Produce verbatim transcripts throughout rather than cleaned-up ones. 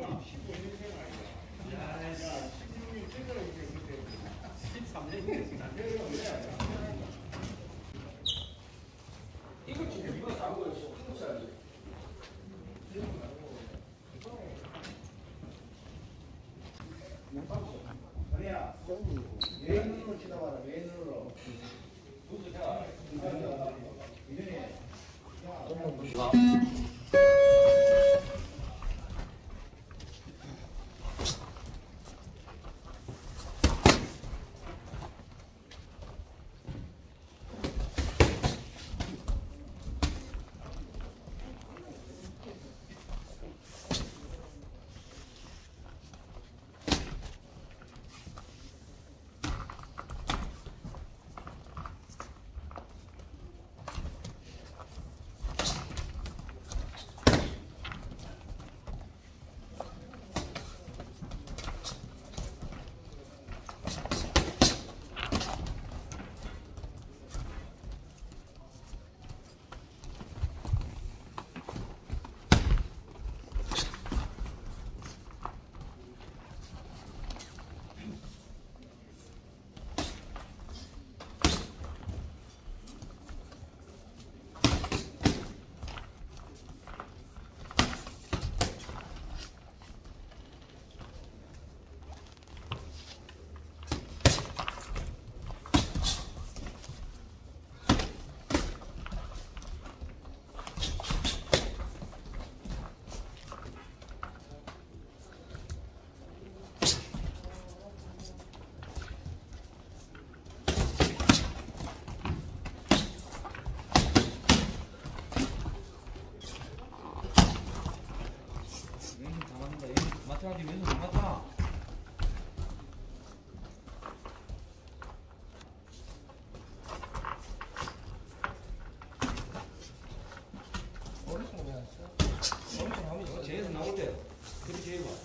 이거 지금 이거 작은 거였어. 한국 사람이. 아니야. 왼눈으로 치다봐라. 왼눈으로. 마찬가지 왼손 안 맞잖아. 머리통 왜 왔어? 머리통 하면 이거 제에서 나올 때 그렇게 제일 와.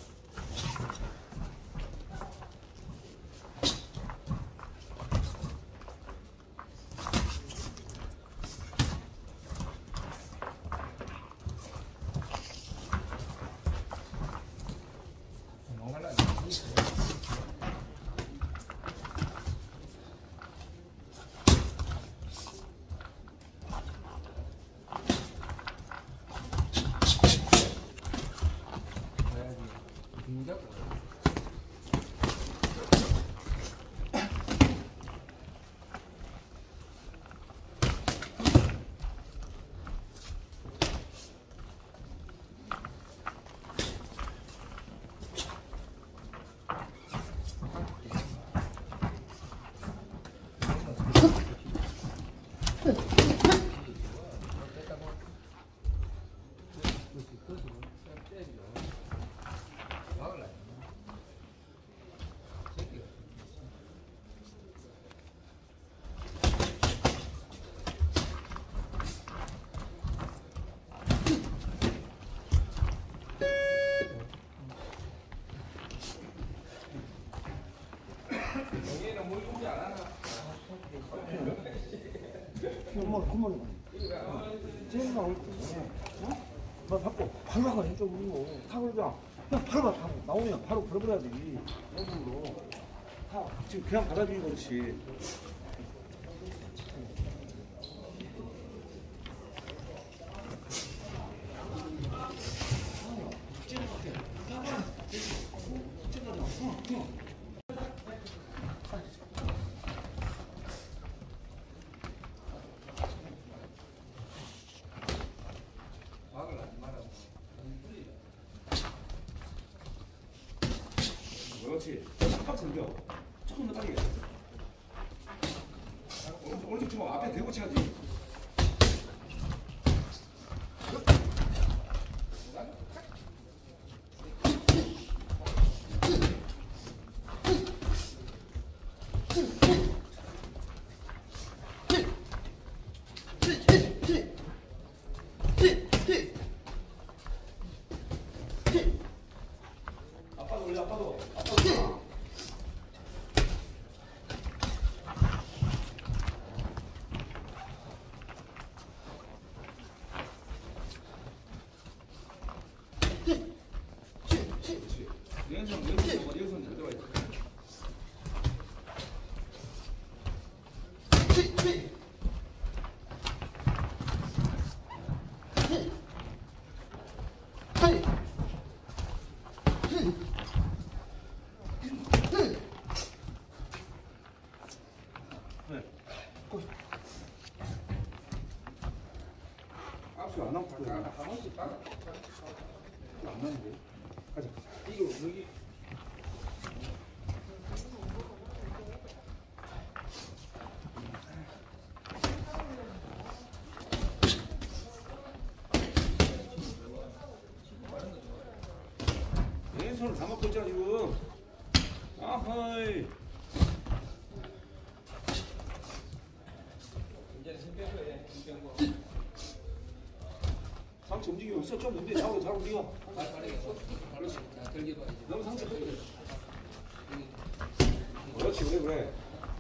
영희는 물 공지 안 하나? 콧물, 콧물이 많이. 쟤가 올 때, 어? 뭐, 받고, 바로 나가, 이쪽으로. 타 그러자. 그냥 바로 가, 바로. 나오면 바로 걸어버려야 돼. 이쪽으로. 타. 지금 그냥 받아주기 그렇지. 그렇지. 잠깐 들려. 조금 더 빨리. 오른쪽 주먹 앞에 대고 쳐야지. 아빠도 올려, 아빠도. 아빠도. 왼손 왼손 잡아. 왼손 잘 잡아야 돼. 압수 안 하고 한 번씩 따라. 안 나는데. 가자. 이거 여기. 왼손을 다 먹고 있잖아 지금. 아하이. 상체 움직이고 있어. 좀 움직여. 잘, 잘 움직여. 그렇지. 너무 상체 크게. 그렇지. 그래 그래.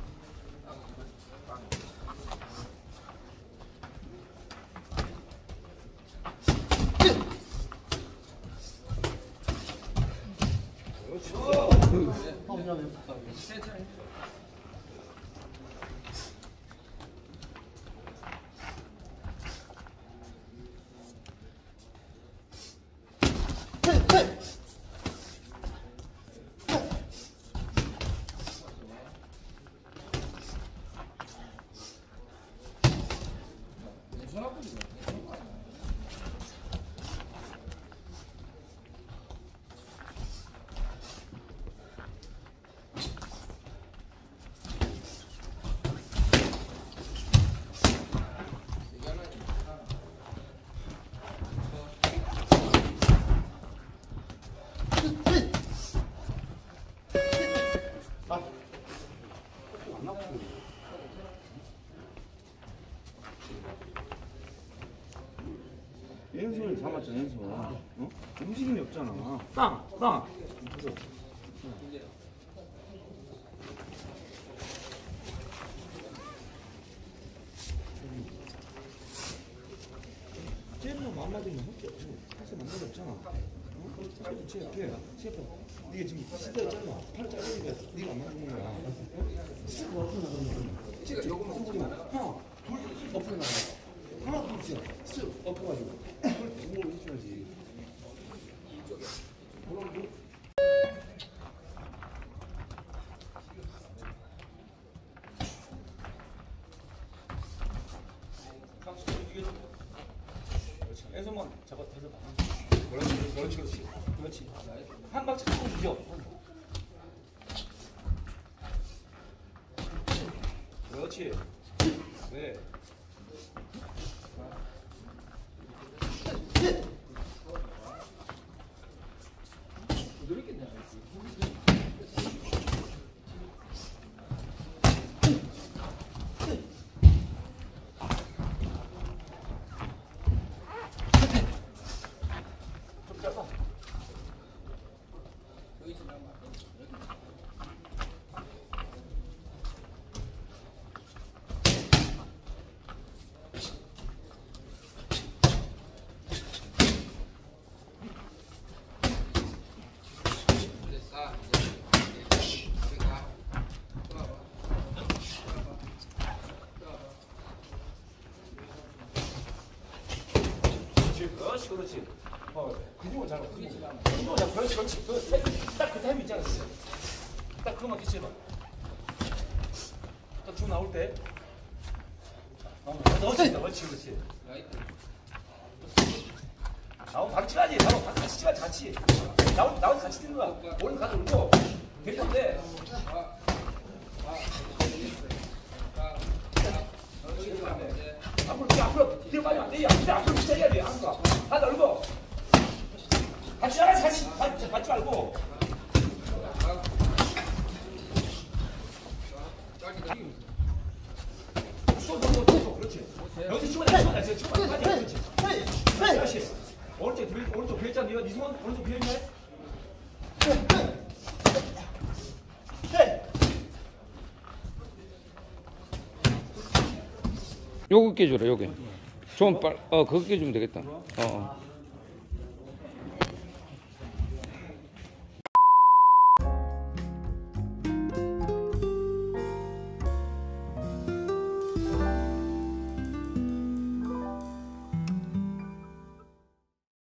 왼손을 잡았잖아. 왼손. 어? 움직임이 없잖아. 땅! 땅! 그래서. 쟤는 맘 맞으면 할게 없어. 사실 맘 맞이 없잖아. 어? 그렇지. 쟤 옆에. 쟤 옆에. 네가 지금 시들었잖아. 팔 짧으니까 네가 안 맞는 거야. 쓱 엎어 나가는 거야. 쟤가 요거만 소리만. 하나, 둘, 엎어 나가. 하나, 둘, 셋. 쓱 엎어가지고. 그걸 공을 해줘야지. 그럼 뭐? 왼손만 잡아 대서 봐. 그렇지, 그렇지, 그렇지, 그렇지. 한 박자 쭉 죽여. 그렇지. 네. 부드럽겠네. 좀 짧아. 그렇지, 그렇지. 어, 근육을 잡아. 근육을 잡아. 그렇지, 그렇지. 그, 딱 그 타임 있잖아. 딱 그것만 기체해봐. 딱 쭉 나올 때. 어, 그렇지, 그렇지, 그렇지. 나오면 바로 치가지. 바로 같이 치가지, 같이. 나올, 나올 때 같이 뛰는 거야. 오늘 가서 울고. 됐는데. 앞으로 뒤 앞으로 뒤로 빠지면 안 돼. 앞으로 앞으로 붙여야 돼. 앞으로 다 넓어. 같이 나가 같이 받지 받지 말고. 쏘쏘쏘 그렇지. 여기서 치고 나 치고 나 치고 나 그렇지. 그렇지. 오른쪽 들 오른쪽 별자 네가 네 손 오른쪽 비어 있네. 요거 깨줘라 요게 좀 빨, 어 그거 깨주면 되겠다. 어, 어.